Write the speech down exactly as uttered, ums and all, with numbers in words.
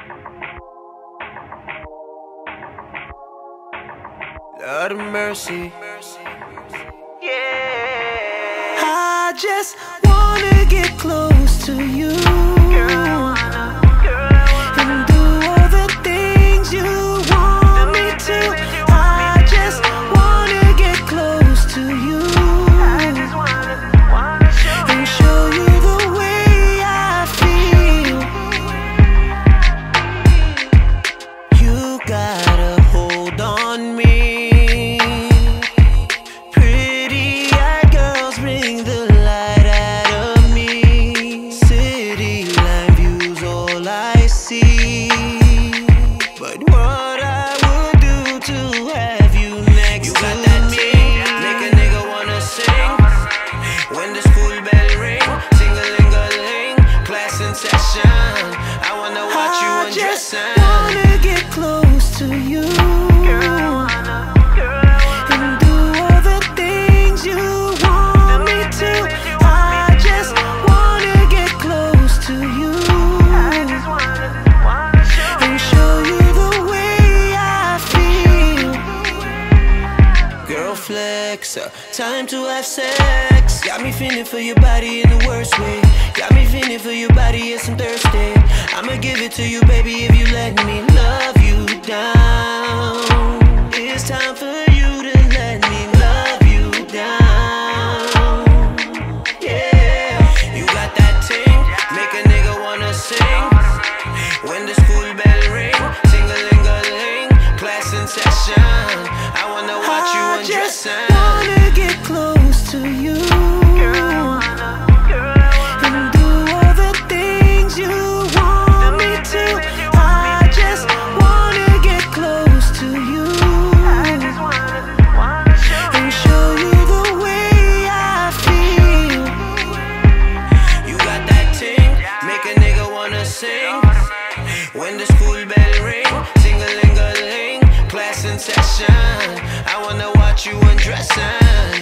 Lord of mercy. Yeah. I just wanna get close to you. Girl, I wanna, girl, I wanna. And do all the things you want me to. I just wanna get close to you. I just wanna, wanna show and show you the way I feel. You got a hold on me. Wanna get close to you. Girl, I wanna, girl, I wanna. And do all the things you want me to. I just wanna get close to you. I just wanna, wanna show and show you the way I feel. Girl, flex, uh, time to have sex. Got me feeling for your body in the worst way. Got me feeling for your body, yes, I'm thirsty. I'ma give it to you, baby, if you let me love you down. It's time for you to let me love you down. Yeah, you got that ting, make a nigga wanna sing. When the school bell ring, sing-a-ling-a-ling, class in session. I wanna watch I you undressing. I just wanna get close to you. When the school bell ring, sing-a-ling-a-ling, class in session. I wanna watch you undressing.